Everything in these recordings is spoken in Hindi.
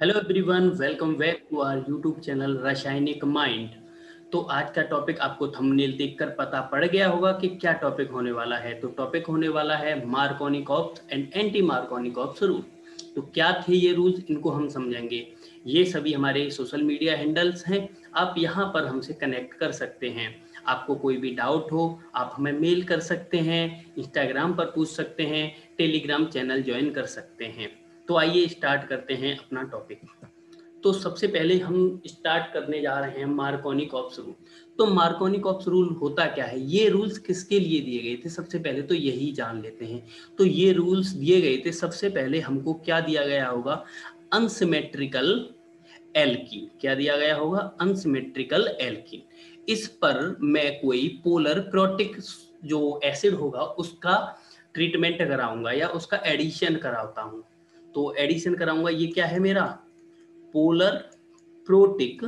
Hello everyone, welcome back to our YouTube channel रासायनिक माइंड। तो आज का टॉपिक आपको थंबनेल देखकर पता पड़ गया होगा कि क्या टॉपिक होने वाला है। तो टॉपिक होने वाला है Markovnikov's and anti Markovnikov's rule. तो क्या थे ये रूल्स, इनको हम समझेंगे। ये सभी हमारे सोशल मीडिया हैंडल्स हैं, आप यहाँ पर हमसे कनेक्ट कर सकते हैं। आपको कोई भी डाउट हो आप हमें मेल कर सकते हैं, इंस्टाग्राम पर पूछ सकते हैं, टेलीग्राम चैनल ज्वाइन कर सकते हैं। तो आइए स्टार्ट करते हैं अपना टॉपिक। तो सबसे पहले हम स्टार्ट करने जा रहे हैं मार्कोनिकॉप्स रूल। तो मार्कोनिकॉप्स रूल होता क्या है, ये रूल्स किसके लिए दिए गए थे, सबसे पहले तो यही जान लेते हैं। तो ये रूल्स दिए गए थे, सबसे पहले हमको क्या दिया गया होगा, अनसिमेट्रिकल एल्कीन। क्या दिया गया होगा, अनसिमेट्रिकल एल्कीन। इस पर मैं कोई पोलर प्रोटिक जो एसिड होगा उसका ट्रीटमेंट कराऊंगा या उसका एडिशन कराता हूं। तो एडिशन कराऊंगा, ये क्या है मेरा पोलर प्रोटिक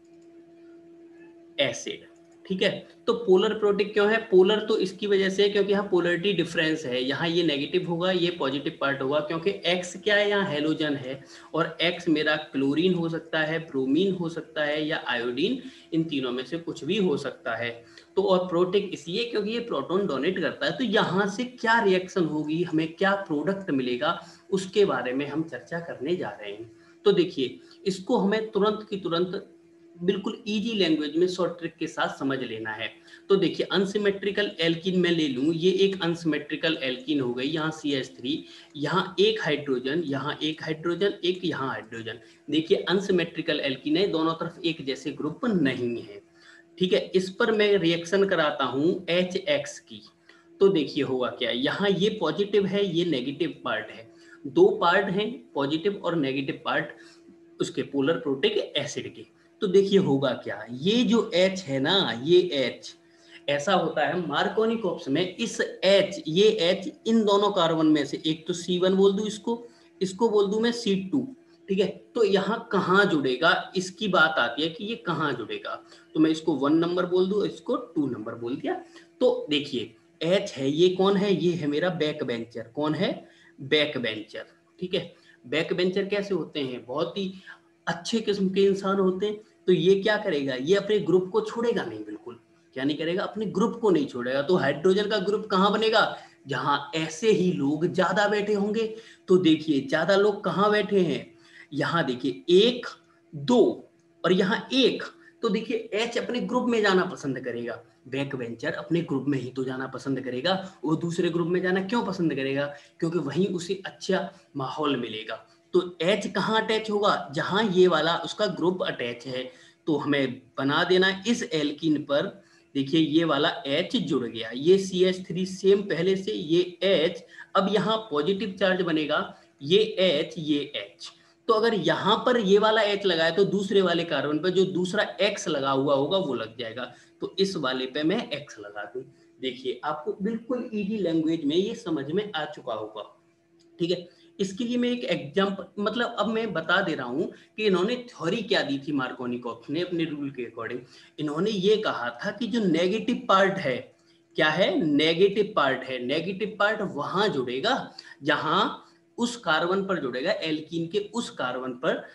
एसिड। ठीक है। तो पोलर प्रोटिक क्यों है, पोलर तो इसकी वजह से क्योंकि यहाँ पोलरिटी डिफरेंस है, यहाँ ये नेगेटिव होगा ये पॉजिटिव पार्ट होगा, क्योंकि एक्स क्या है, यहाँ हेलोजन है और एक्स मेरा क्लोरीन हो सकता है, ब्रोमीन हो सकता है या आयोडीन, इन तीनों में से कुछ भी हो सकता है। तो और प्रोटिक इसलिए क्योंकि ये प्रोटॉन डोनेट करता है। तो यहाँ से क्या रिएक्शन होगी, हमें क्या प्रोडक्ट मिलेगा, उसके बारे में हम चर्चा करने जा रहे हैं। तो देखिए, इसको हमें तुरंत की तुरंत बिल्कुल इजी लैंग्वेज में शॉर्ट ट्रिक के साथ समझ लेना है। तो देखिए, अनसिमेट्रिकल एल्कीन मैं ले लूं, ये एक अनसिमेट्रिकल एल्कीन हो गई, यहाँ CH3, यहाँ एक हाइड्रोजन, यहाँ एक हाइड्रोजन, एक यहाँ हाइड्रोजन। देखिए अनसिमेट्रिकल एल्कीन है, दोनों तरफ एक जैसे ग्रुप नहीं है। ठीक है, इस पर मैं रिएक्शन कराता हूँ HX की। तो देखिए होगा क्या, यहाँ ये पॉजिटिव है ये नेगेटिव पार्ट है, दो पार्ट हैं पॉजिटिव और नेगेटिव पार्ट उसके पोलर प्रोटिक एसिड के। तो देखिए होगा क्या, ये जो H है ना, ये H ऐसा होता है मार्कोनिकॉप्स में, इस H, ये H इन दोनों कार्बन में से एक तो C1 बोल दूं, इसको इसको बोल दूं मैं C2। ठीक है, तो यहाँ कहाँ जुड़ेगा, इसकी बात आती है कि ये कहाँ जुड़ेगा। तो मैं इसको 1 नंबर बोल दूं, इसको 2 नंबर बोल दिया। तो देखिए H है, ये कौन है, ये है मेरा बैक बेंचर। कौन है, बैक बेंचर। ठीक है, बैक बेंचर कैसे होते हैं, बहुत ही अच्छे किस्म के इंसान होते हैं। तो ये क्या करेगा, ये अपने ग्रुप को छोड़ेगा नहीं, बिल्कुल क्या नहीं करेगा, अपने ग्रुप को नहीं छोड़ेगा। तो हाइड्रोजन का ग्रुप कहाँ बनेगा, जहां ऐसे ही लोग ज्यादा बैठे होंगे। तो देखिए ज्यादा लोग कहाँ बैठे हैं, यहाँ देखिए एक, दो और यहाँ एक। तो देखिए एच अपने ग्रुप में जाना पसंद करेगा, बैक वेंचर अपने ग्रुप में ही तो जाना पसंद करेगा। वो दूसरे ग्रुप में जाना क्यों पसंद करेगा, क्योंकि वहीं उसे अच्छा माहौल मिलेगा। तो H कहाँ अटैच होगा, जहां ये वाला उसका ग्रुप अटैच है। तो हमें बना देना इस एल्कीन पर। देखिए ये वाला H जुड़ गया, ये CH3 सेम पहले से, ये H अब यहाँ पॉजिटिव चार्ज बनेगा, ये H ये H। तो अगर यहाँ पर ये वाला H लगाए तो दूसरे वाले कार्बन पर जो दूसरा X लगा हुआ होगा वो लग जाएगा। तो इस वाले पे मैं X लगा दूं। देखिए आपको बिल्कुल इजी लैंग्वेज में ये समझ में आ चुका होगा। ठीक है, इसके लिए मैं एक एग्जाम्पल, मतलब अब मैं बता दे रहा हूं कि इन्होंने थ्योरी क्या दी थी मार्कोनिकॉप्स ने अपने रूल के अकॉर्डिंग। इन्होंने ये कहा था कि जो नेगेटिव पार्ट है, क्या है, नेगेटिव पार्ट है, नेगेटिव पार्ट वहां जुड़ेगा जहां उस कार्बन पर जुड़ेगा, एल्कीन के उस कार्बन पर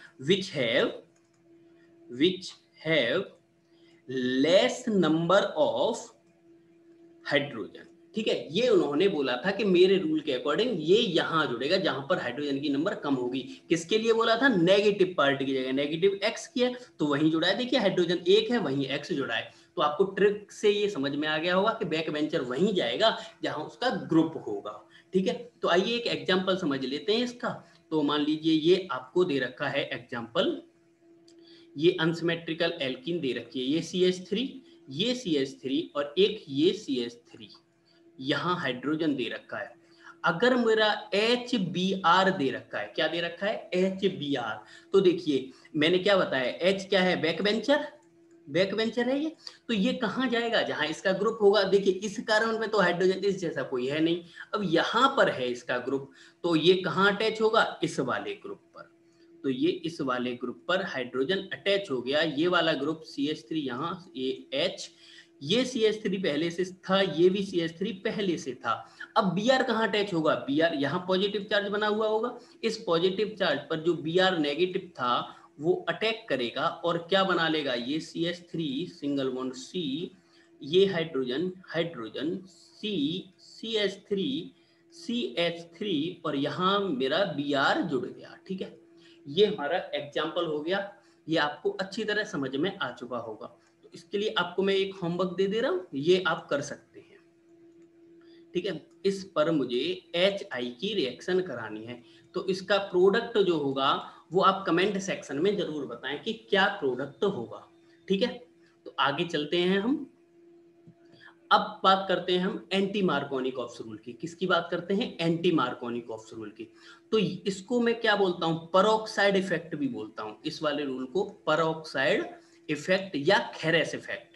which have less number of hydrogen. ठीक है, ये उन्होंने बोला था कि मेरे रूल के अकॉर्डिंग ये यहां जुड़ेगा जहां पर हाइड्रोजन की नंबर कम होगी। किसके लिए बोला था, नेगेटिव पार्ट की जगह नेगेटिव एक्स की है तो वहीं जुड़ा है। देखिए हाइड्रोजन एक है वहीं एक्स जुड़ा है। तो आपको ट्रिक से ये समझ में आ गया होगा कि बैक वेंचर वहीं जाएगा जहां उसका ग्रुप होगा। ठीक है, तो आइए एक एग्जाम्पल समझ लेते हैं इसका। तो मान लीजिए ये आपको दे रखा है एग्जाम्पल, ये अनसिमेट्रिकल एल्कीन दे रखी है, ये CH3, ये CH3 और एक ये CH3, यहां हाइड्रोजन दे रखा है। अगर मेरा HBr दे रखा है, क्या दे रखा है, HBr। तो देखिए मैंने क्या बताया, H क्या है, बैक बेंचर, बैक बेंचर है ये। तो ये कहां जाएगा, जहां इसका ग्रुप होगा। देखिए इस कार्बन में तो हाइड्रोजन इस जैसा कोई है नहीं, अब यहां पर है इसका ग्रुप, तो ये कहां अटैच होगा, इस वाले ग्रुप पर। तो ये इस वाले ग्रुप पर हाइड्रोजन अटैच हो गया, ये वाला ग्रुप CH3 यहाँ, ये H ये CH3 पहले से था, ये भी CH3 पहले से था। अब Br कहाँ अटैच होगा? Br यहाँ पॉजिटिव चार्ज बना हुआ होगा, इस पॉजिटिव चार्ज पर जो Br नेगेटिव था वो अटैक करेगा और क्या बना लेगा? ये CH3 सिंगल बॉन्ड C, ये hydrogen hydrogen C, CH3 CH3 और यहाँ मेरा Br जुड़ गया। ठीक है, ये हमारा एग्जाम्पल हो गया, ये आपको अच्छी तरह समझ में आ चुका होगा। तो इसके लिए आपको मैं एक होमवर्क दे दे रहा हूँ, ये आप कर सकते हैं। ठीक है, इस पर मुझे HI की रिएक्शन करानी है, तो इसका प्रोडक्ट जो होगा वो आप कमेंट सेक्शन में जरूर बताएं कि क्या प्रोडक्ट होगा। ठीक है, तो आगे चलते हैं हम। अब बात करते हैं हम एंटी मार्कोनिकॉफ्स रूल की। किसकी बात करते हैं? एंटी मार्कोनिकॉफ्स रूल की। तो इसको मैं क्या बोलता हूं? परऑक्साइड इफेक्ट भी बोलता हूं। इस वाले रूल को परऑक्साइड इफेक्ट या खेरेस इफेक्ट,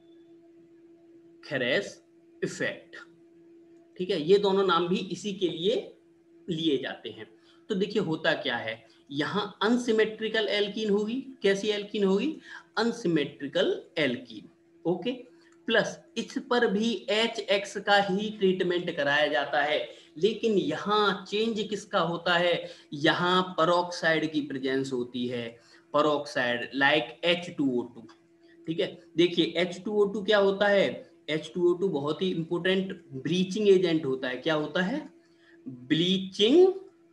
खेरेस इफेक्ट। ठीक है, ये दोनों नाम भी इसी के लिए लिए जाते हैं। तो देखिए होता क्या है, यहां अनसिमेट्रिकल एल्कीन होगी। कैसी एल्कीन होगी? Unsymmetrical alkene. ओके, प्लस इस पर भी HX का ही ट्रीटमेंट कराया जाता है, लेकिन यहाँ चेंज किसका होता है? यहाँ परऑक्साइड की प्रेजेंस होती है, परऑक्साइड लाइक H2O2। ठीक है, देखिए H2O2 क्या होता है? H2O2 बहुत ही इंपॉर्टेंट ब्लीचिंग एजेंट होता है। क्या होता है? Bleaching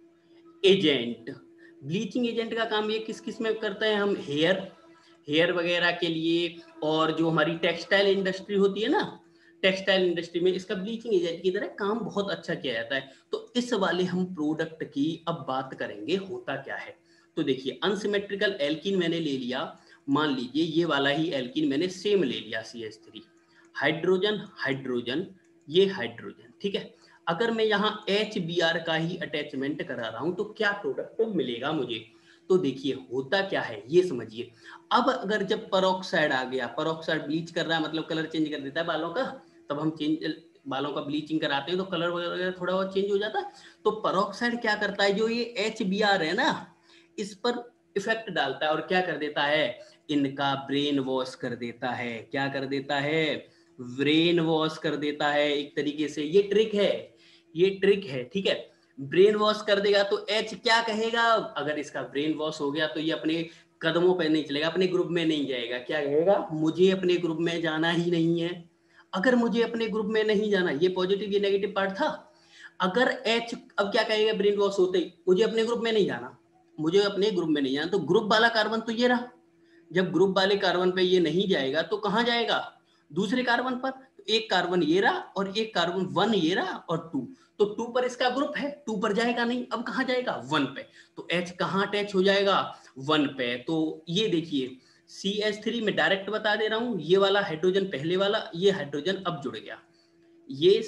agent. ब्लीचिंग एजेंट का काम ये किस किस में करते हैं हम? हेयर वगैरह के लिए, और जो हमारी टेक्सटाइल इंडस्ट्री होती है ना, टेक्सटाइल इंडस्ट्री में इसका ब्लीचिंग एजेंट की तरह काम बहुत अच्छा किया जाता है। तो इस वाले हम प्रोडक्ट की अब बात करेंगे, होता क्या है। तो देखिए अनसिमेट्रिकल एल्कीन मैंने ले लिया, मान लीजिए ये वाला ही एल्कीन मैंने सेम ले लिया CH3, हाइड्रोजन हाइड्रोजन, ये हाइड्रोजन। ठीक है, अगर मैं यहाँ HBr का ही अटैचमेंट करा रहा हूं तो क्या प्रोडक्ट मिलेगा मुझे? तो देखिए होता क्या है ये समझिए। अब अगर जब परऑक्साइड आ गया, परऑक्साइड ब्लीच कर रहा है, मतलब कलर चेंज कर देता है बालों का, तब हम बालों का ब्लीचिंग कराते हैं तो कलर वगैरह थोड़ा बहुत चेंज हो जाता है। तो परऑक्साइड क्या करता है, जो ये HBr है ना, इस पर इफेक्ट डालता है और क्या कर देता है? इनका ब्रेन वॉश कर देता है। क्या कर देता है? ब्रेन वॉश कर देता है एक तरीके से। ये ट्रिक है, ये ट्रिक है। ठीक है, ब्रेन वॉश कर देगा तो H क्या कहेगा? अगर इसका ब्रेन वॉश हो गया तो ये अपने कदमों पे नहीं चलेगा, अपने ग्रुप में नहीं जाएगा। क्या कहेगा? मुझे अपने ग्रुप में जाना ही नहीं है। अगर मुझे अपने ग्रुप में नहीं जाना, ये पॉजिटिव ये नेगेटिव पार्ट था। अगर H अब क्या कहेगा ब्रेन वॉश होते ही? मुझे अपने ग्रुप में नहीं जाना, मुझे अपने ग्रुप में नहीं जाना। तो ग्रुप वाला कार्बन तो ये रहा। जब ग्रुप वाले कार्बन पे ये नहीं जाएगा तो कहाँ जाएगा? दूसरे कार्बन पर। तो एक कार्बन ये रहा और एक कार्बन 1 ये रहा और 2, तो 2 पर इसका ग्रुप है, 2 पर जाएगा नहीं। अब कहाँ जाएगा? 1 पे। तो H कहाँ अटैच हो जाएगा? 1 पे। तो ये देखिए CH3 में डायरेक्ट बता दे रहा हूं, ये वाला हाइड्रोजन पहले वाला, ये हाइड्रोजन अब जुड़ गया। ये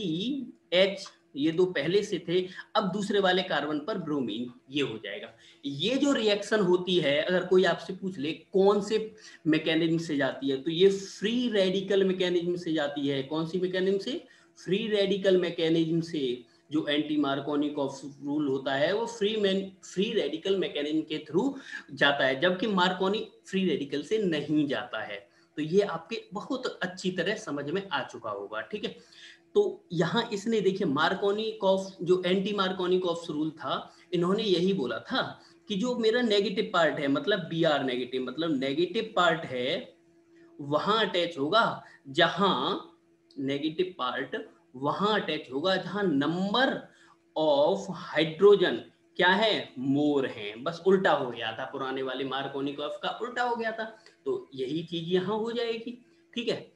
CH, ये दो पहले से थे, अब दूसरे वाले कार्बन पर ब्रोमीन, ये हो जाएगा। ये जो रिएक्शन होती है, अगर कोई आपसे पूछ ले कौन से मैकेनिज्म से जाती है, तो ये फ्री रेडिकल मैकेनिज्म से जाती है। कौन सी मैकेनिज्म से? फ्री रेडिकल मैकेनिज्म से। जो एंटी मार्कोनिकॉफ रूल होता है वो फ्री रेडिकल मैकेनिज्म के थ्रू जाता है, जबकि मार्कोनी फ्री रेडिकल से नहीं जाता है। तो ये आपके बहुत अच्छी तरह समझ में आ चुका होगा। ठीक है, तो यहाँ इसने देखिए मार्कोनिकॉफ, जो एंटी मार्कोनिकॉफ रूल था, इन्होंने यही बोला था कि जो मेरा नेगेटिव पार्ट है, मतलब Br नेगेटिव, मतलब नेगेटिव पार्ट है, वहां अटैच होगा जहां नेगेटिव पार्ट, वहां अटैच होगा जहां नंबर ऑफ हाइड्रोजन क्या है? मोर है। बस उल्टा हो गया था, पुराने वाले मार्कोनिकॉफ का उल्टा हो गया था। तो यही चीज यहां हो जाएगी। ठीक है,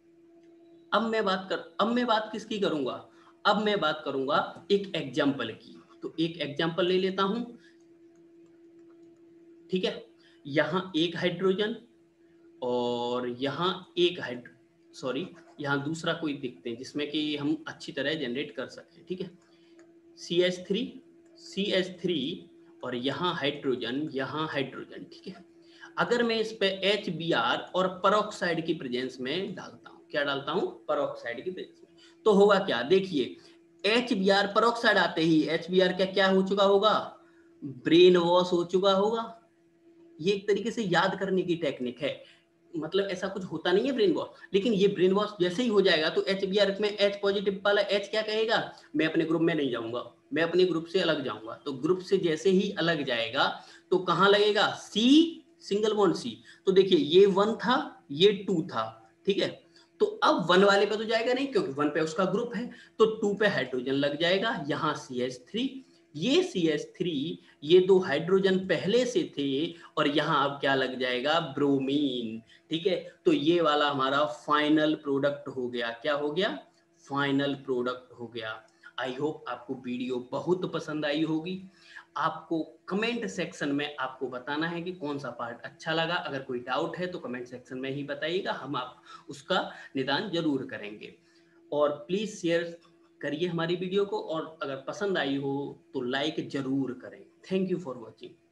अब मैं बात किसकी करूंगा? अब मैं बात करूंगा एक एग्जाम्पल की। तो एक एग्जाम्पल ले लेता हूं। ठीक है, यहां एक हाइड्रोजन और यहाँ एक सॉरी, यहाँ दूसरा कोई देखते हैं जिसमें कि हम अच्छी तरह जनरेट कर सकें। ठीक है, CH3 और यहाँ हाइड्रोजन। ठीक है, अगर मैं इस पे HBr और परऑक्साइड की प्रेजेंस में डालता हूँ, क्या डालता हूँ? परऑक्साइड की प्रेजेंस में, तो होगा क्या? देखिए HBr परऑक्साइड आते ही HBr क्या हो चुका होगा? ब्रेन वॉश हो चुका होगा। ये एक तरीके से याद करने की टेक्निक है। मतलब ऐसा कुछ होता नहीं है ब्रेन वॉश, लेकिन ये ब्रेन वॉश जैसे ही हो जाएगा तो HBr में H पॉजिटिव वाला H क्या कहेगा, मैं अपने ग्रुप में नहीं जाऊंगा, मैं अपने ग्रुप से अलग जाऊंगा। तो ग्रुप से जैसे ही अलग जाएगा तो कहाँ लगेगा, C, सिंगल बॉन्ड C। तो देखिए ये 1 था, ये 2 था, ठीक है। तो अब 1 वाले पे तो जाएगा नहीं क्योंकि 1 पे उसका ग्रुप है, तो 2 पे हाइड्रोजन लग जाएगा, यहाँ CH3, ये CH3, ये 2 हाइड्रोजन पहले से थे और यहाँ अब क्या लग जाएगा, ब्रोमीन, ठीक है। तो ये वाला हमारा फाइनल प्रोडक्ट हो गया, क्या हो गया, फाइनल प्रोडक्ट हो गया। आई होप आपको वीडियो बहुत पसंद आई होगी। आपको कमेंट सेक्शन में आपको बताना है कि कौन सा पार्ट अच्छा लगा। अगर कोई डाउट है तो कमेंट सेक्शन में ही बताइएगा, हम आप उसका निदान जरूर करेंगे। और प्लीज शेयर करिए हमारी वीडियो को, और अगर पसंद आई हो तो लाइक जरूर करें। Thank you for watching.